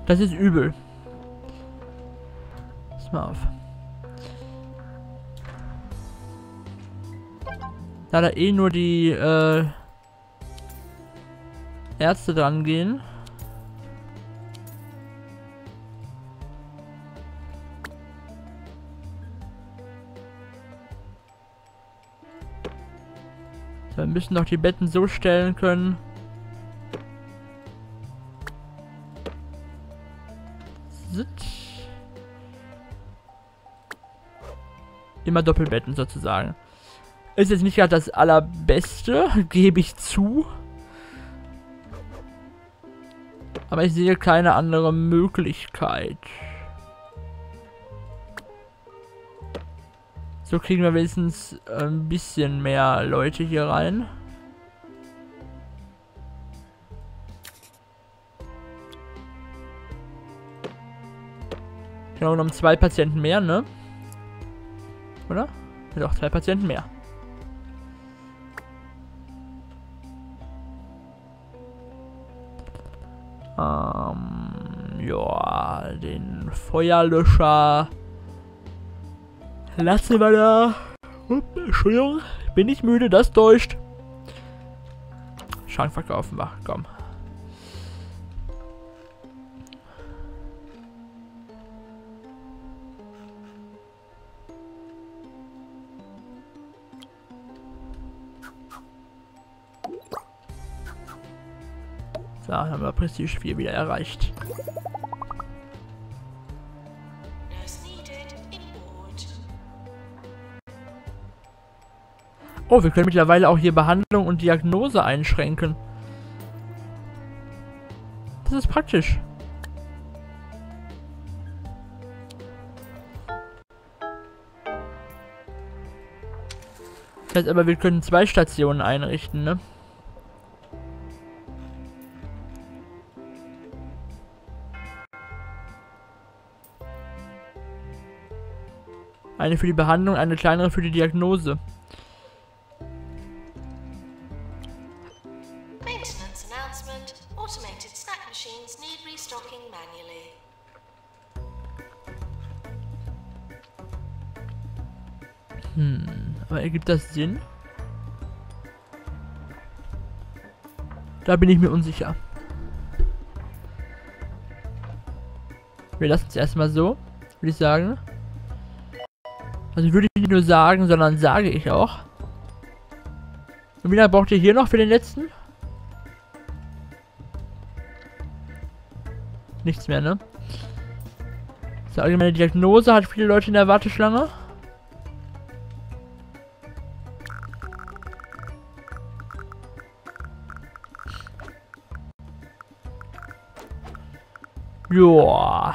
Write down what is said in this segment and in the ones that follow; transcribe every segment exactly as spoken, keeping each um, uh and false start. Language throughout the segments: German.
Das ist übel. Pass mal auf. Da da eh nur die äh, Ärzte dran gehen. So, wir müssen doch die Betten so stellen können. Sit. Immer Doppelbetten sozusagen. Ist jetzt nicht gerade das allerbeste, gebe ich zu. Aber ich sehe keine andere Möglichkeit. So kriegen wir wenigstens ein bisschen mehr Leute hier rein. Genau, um zwei Patienten mehr, ne? Oder? Ja, doch, zwei Patienten mehr. Ähm, ja, den Feuerlöscher lassen wir da. Upp, Entschuldigung, bin ich müde, das täuscht. Schrank verkaufen wir, komm. So, haben wir Prestige vier wieder erreicht. Oh, wir können mittlerweile auch hier Behandlung und Diagnose einschränken. Das ist praktisch. Das heißt aber, wir können zwei Stationen einrichten, ne? Eine für die Behandlung, eine kleinere für die Diagnose. Maintenance announcement. Automated snack machines need restocking manually. Hm, aber ergibt das Sinn? Da bin ich mir unsicher. Wir lassen es erstmal so, würde ich sagen. Also würde ich nicht nur sagen, sondern sage ich auch. Und wie lange braucht ihr hier noch für den letzten? Nichts mehr, ne? So, allgemeine Diagnose hat viele Leute in der Warteschlange. Joa.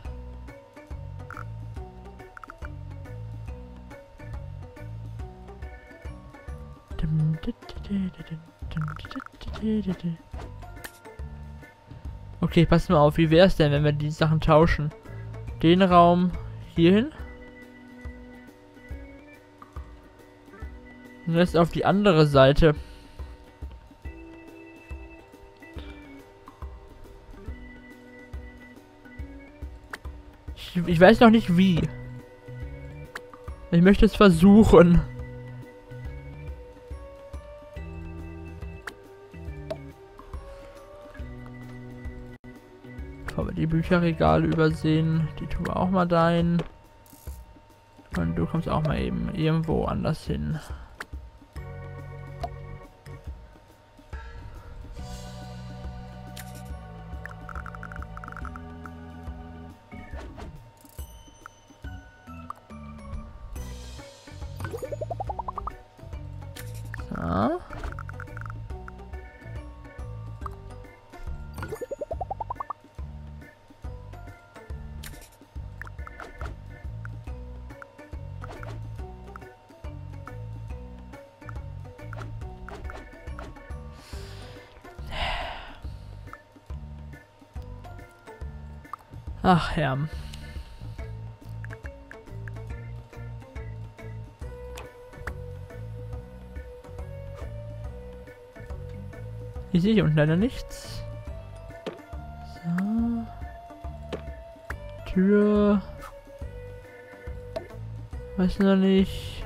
Okay, pass mal auf, wie wäre es denn, wenn wir die Sachen tauschen? Den Raum hierhin. Und jetzt auf die andere Seite. Ich, ich weiß noch nicht wie. Ich möchte es versuchen. Bevor wir die Bücherregale übersehen, die tun wir auch mal dahin. Und du kommst auch mal eben irgendwo anders hin. So. Ach ja. Ich sehe hier unten leider nichts. So. Tür. Weiß noch nicht.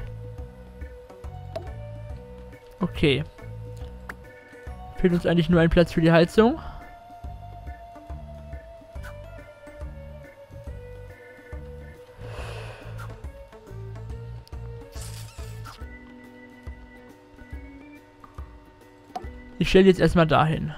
Okay. Fehlt uns eigentlich nur ein Platz für die Heizung. Ich stelle jetzt erstmal dahin.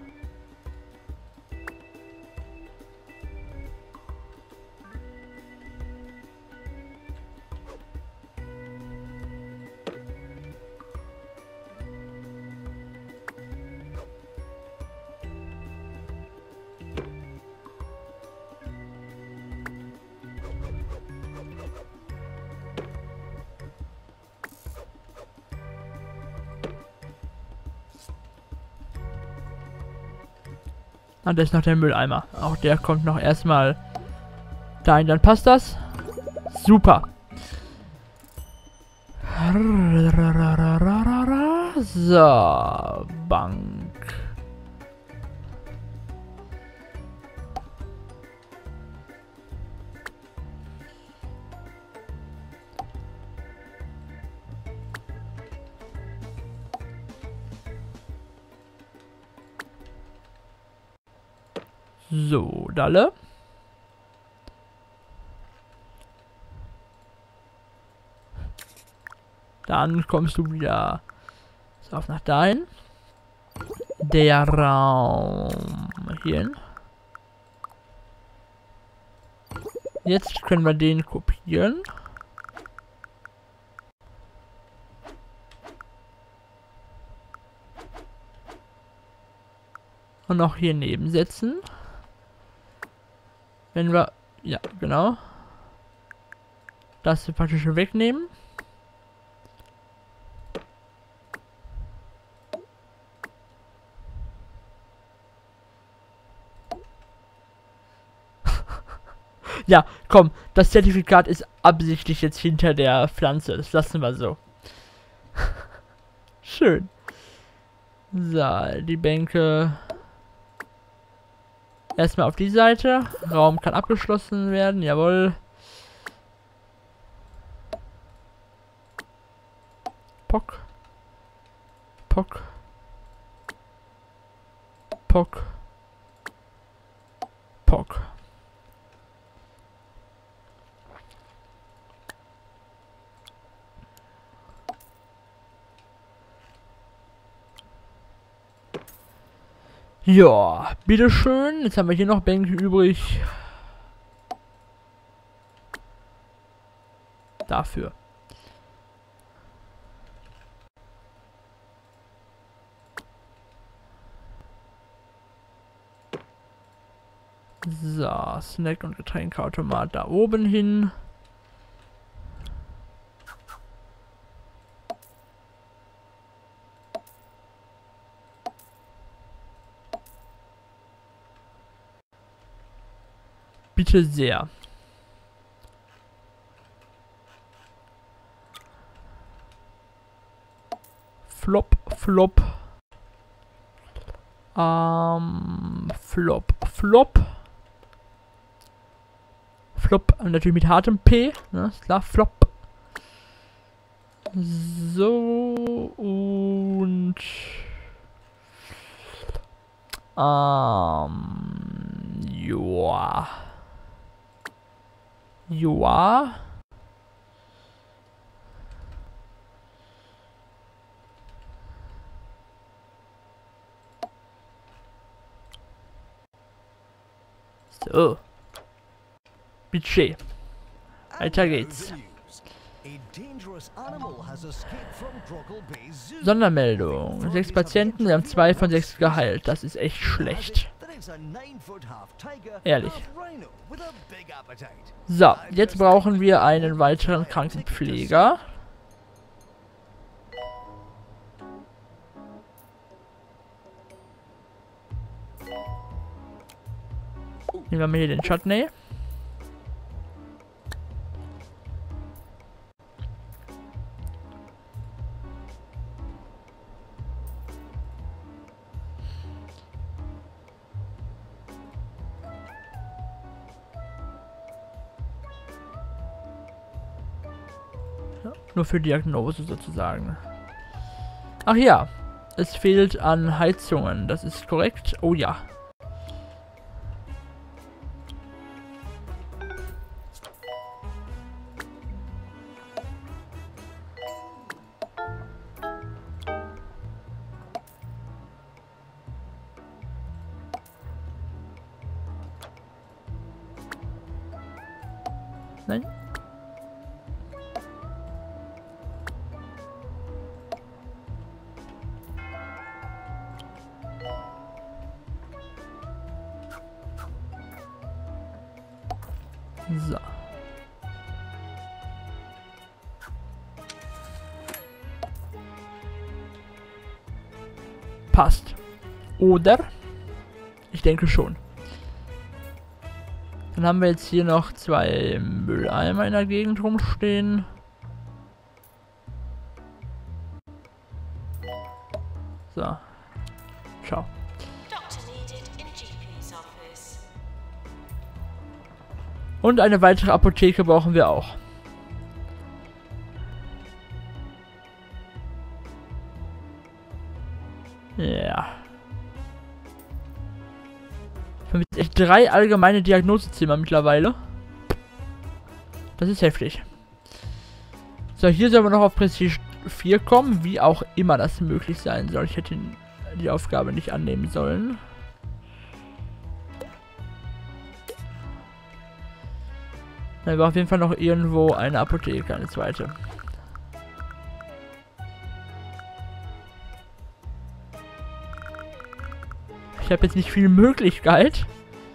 Ah, da ist noch der Mülleimer. Auch der kommt noch erstmal dahin, dann passt das. Super. So, Bank. So, Dalle. Dann kommst du wieder auf nach dahin. Der Raum hierhin. Jetzt können wir den kopieren. Und noch hier neben setzen. Wenn wir, ja, genau. Das praktisch wegnehmen. Ja, komm, das Zertifikat ist absichtlich jetzt hinter der Pflanze. Das lassen wir so. Schön. So, die Bänke. Erstmal auf die Seite. Raum kann abgeschlossen werden, jawohl. Pock. Pock. Pock. Pock. Ja, bitteschön. Jetzt haben wir hier noch Bänke übrig. Dafür. So, Snack- und Getränkeautomat da oben hin. Bitte sehr. Flop, flop. Ähm, flop, flop. Flop, natürlich mit hartem P, ne, ist klar, flop. So, und ähm, joa. Joa. So. Budget. Weiter geht's. Sondermeldung. Sechs Patienten, wir haben zwei von sechs geheilt. Das ist echt schlecht. Ehrlich. So, jetzt brauchen wir einen weiteren Krankenpfleger. Nehmen wir mal hier den Chutney. Ja, nur für Diagnose sozusagen. Ach ja, es fehlt an Heizungen, das ist korrekt. Oh ja. Nein. So. Passt. Oder? Ich denke schon. Dann haben wir jetzt hier noch zwei Mülleimer in der Gegend rumstehen. So. Ciao. Und eine weitere Apotheke brauchen wir auch. Ja. Wir haben jetzt echt drei allgemeine Diagnosezimmer mittlerweile. Das ist heftig. So, hier sollen wir noch auf Prestige vier kommen, wie auch immer das möglich sein soll. Ich hätte die Aufgabe nicht annehmen sollen. Da war auf jeden Fall noch irgendwo eine Apotheke, eine zweite. Ich habe jetzt nicht viel Möglichkeit.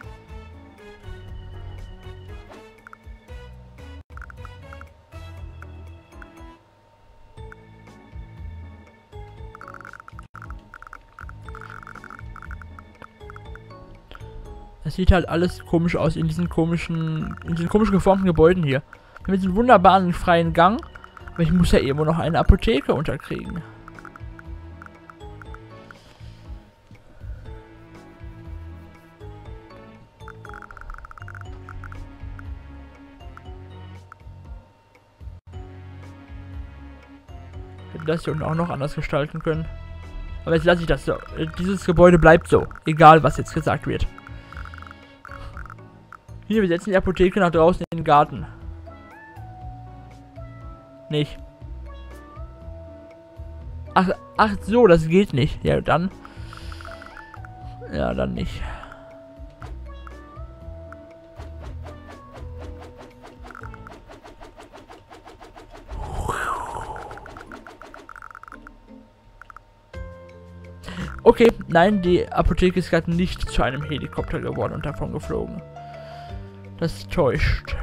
Es sieht halt alles komisch aus in diesen komischen, in diesen komisch geformten Gebäuden hier. Wir haben jetzt einen wunderbaren freien Gang, aber ich muss ja irgendwo noch eine Apotheke unterkriegen. Hätte das hier unten auch noch anders gestalten können. Aber jetzt lasse ich das so. Dieses Gebäude bleibt so, egal was jetzt gesagt wird. Hier, wir setzen die Apotheke nach draußen in den Garten. Nicht. Ach, ach so, das geht nicht. Ja, dann. Ja, dann nicht. Okay, nein, die Apotheke ist gerade nicht zu einem Helikopter geworden und davon geflogen. Das täuscht.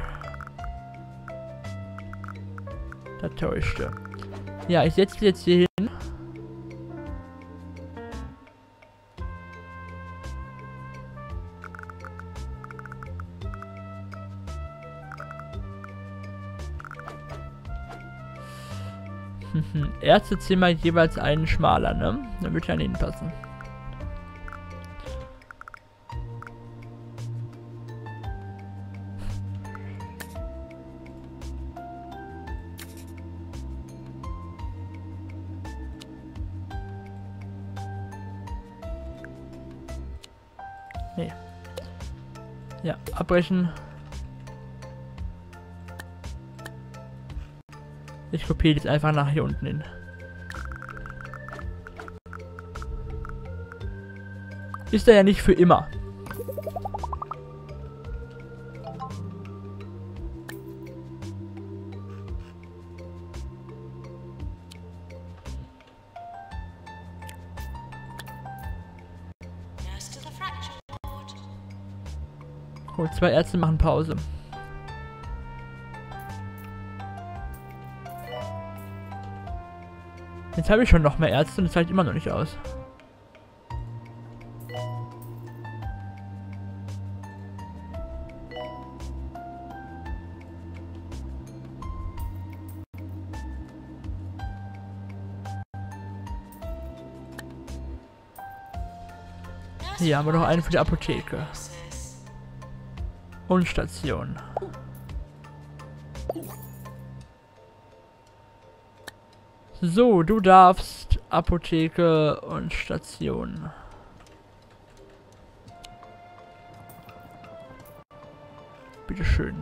Das täuschte. Ja, ich setze jetzt hier hin. Ärztezimmer jeweils einen schmaler, ne? Dann wird ja an ihn passen. Nee. Ja, abbrechen. Ich kopiere jetzt einfach nach hier unten hin. Ist er ja nicht für immer. Oh, zwei Ärzte machen Pause. Jetzt habe ich schon noch mehr Ärzte und es reicht immer noch nicht aus. Hier haben wir noch einen für die Apotheke. Und Station. So, du darfst Apotheke und Station. Bitteschön.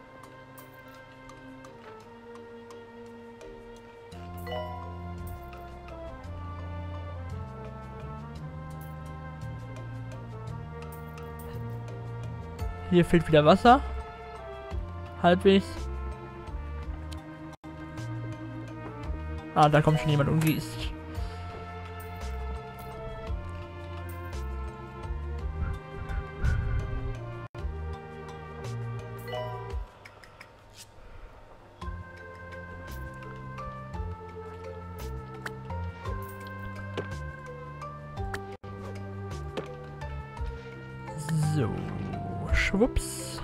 Hier fehlt wieder Wasser. Halbwegs. Ah, da kommt schon jemand und gießt. So, schwupps.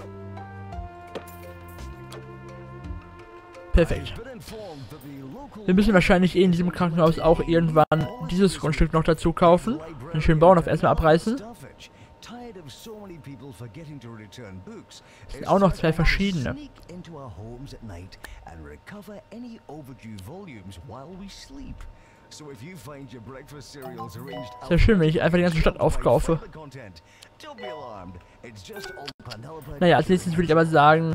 Perfekt. Wir müssen wahrscheinlich eh in diesem Krankenhaus auch irgendwann dieses Grundstück noch dazu kaufen. Den schönen Bauernhof erstmal abreißen. Das sind auch noch zwei verschiedene. Sehr schön, wenn ich einfach die ganze Stadt aufkaufe. Naja, als nächstes würde ich aber sagen,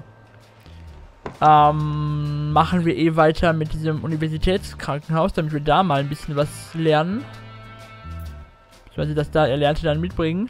ähm, machen wir eh weiter mit diesem Universitätskrankenhaus, damit wir da mal ein bisschen was lernen. Weil sie das da Erlernte dann mitbringen.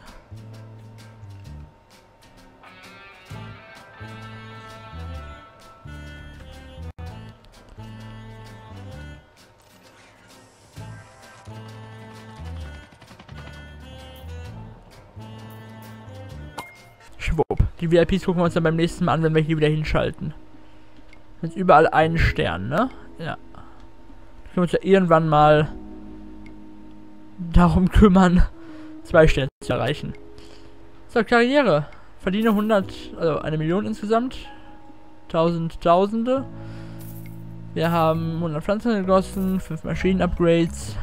Schwupp. Die V I Ps gucken wir uns dann beim nächsten Mal an, wenn wir hier wieder hinschalten. Jetzt überall einen Stern, ne? Ja. Da können wir uns ja irgendwann mal darum kümmern, zwei Sterne zu erreichen. So, Karriere. Verdiene hundert, also eine Million insgesamt. Tausend, Tausende. Wir haben hundert Pflanzen gegossen, fünf Maschinen-Upgrades.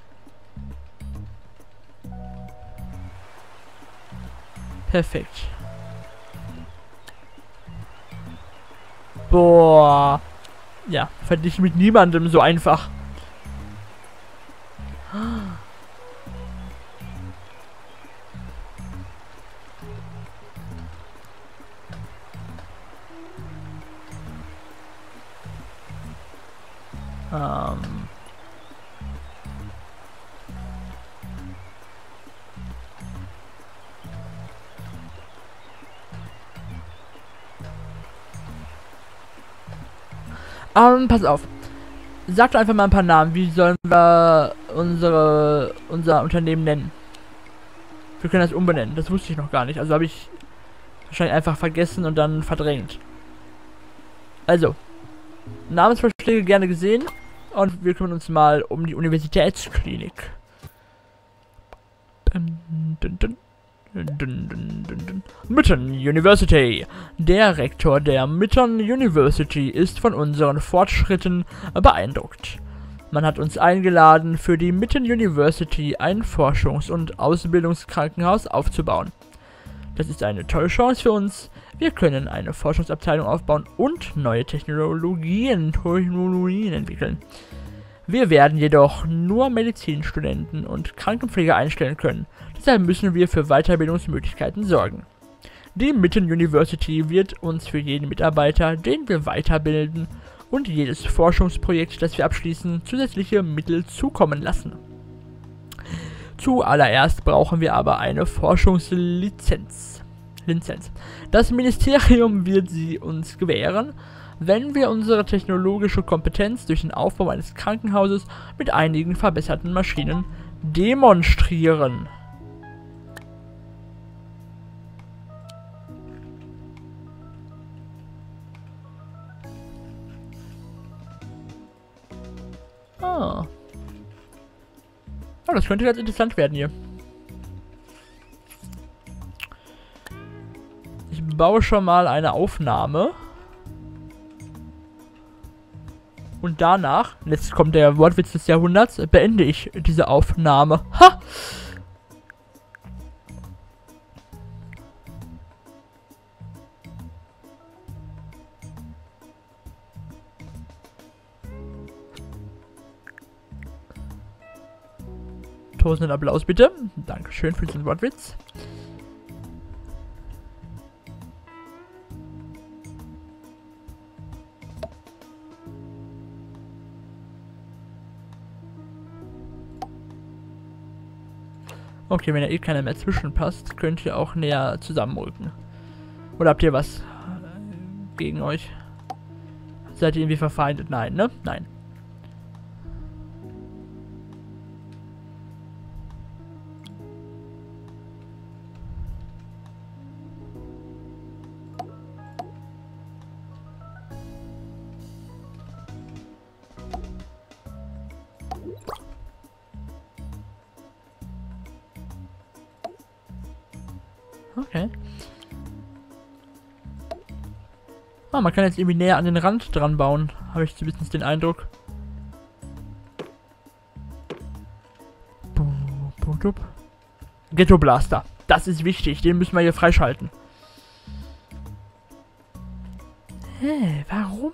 Perfekt. Boah. Ja, verglichen mit niemandem so einfach. Ähm. Ähm, pass auf. Sag doch einfach mal ein paar Namen. Wie sollen wir unsere unser Unternehmen nennen? Wir können das umbenennen. Das wusste ich noch gar nicht. Also habe ich wahrscheinlich einfach vergessen und dann verdrängt. Also. Namensvorschläge gerne gesehen. Und wir kümmern uns mal um die Universitätsklinik. Dun, dun, dun. Dun, dun, dun, dun. Mitten University. Der Rektor der Mitten University ist von unseren Fortschritten beeindruckt. Man hat uns eingeladen, für die Mitten University ein Forschungs- und Ausbildungskrankenhaus aufzubauen. Das ist eine tolle Chance für uns. Wir können eine Forschungsabteilung aufbauen und neue Technologien, Technologien entwickeln. Wir werden jedoch nur Medizinstudenten und Krankenpfleger einstellen können. Deshalb müssen wir für Weiterbildungsmöglichkeiten sorgen. Die Mitten University wird uns für jeden Mitarbeiter, den wir weiterbilden, und jedes Forschungsprojekt, das wir abschließen, zusätzliche Mittel zukommen lassen. Zuallererst brauchen wir aber eine Forschungslizenz. Lizenz. Das Ministerium wird sie uns gewähren, wenn wir unsere technologische Kompetenz durch den Aufbau eines Krankenhauses mit einigen verbesserten Maschinen demonstrieren. Ah. Oh, das könnte ganz interessant werden hier. Ich baue schon mal eine Aufnahme. Und danach, jetzt kommt der Wortwitz des Jahrhunderts, beende ich diese Aufnahme. Ha! Tausenden Applaus bitte. Dankeschön für diesen Wortwitz. Okay, wenn ja eh keiner mehr zwischenpasst, könnt ihr auch näher zusammenrücken. Oder habt ihr was äh, gegen euch? Seid ihr irgendwie verfeindet? Nein, ne? Nein. Okay. Ah, man kann jetzt irgendwie näher an den Rand dran bauen. Habe ich zumindest den Eindruck. Ghetto Blaster. Das ist wichtig. Den müssen wir hier freischalten. Hä, warum?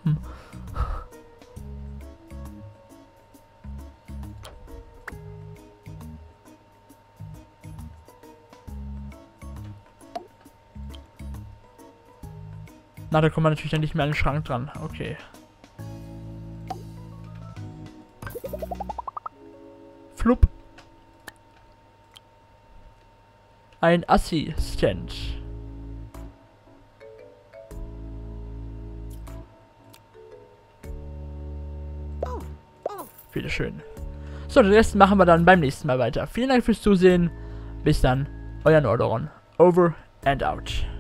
Na, da kommt man natürlich dann nicht mehr an den Schrank dran. Okay. Flupp. Ein Assistent. Bitteschön. So, den Rest machen wir dann beim nächsten Mal weiter. Vielen Dank fürs Zusehen. Bis dann. Euer Nordoron. Over and out.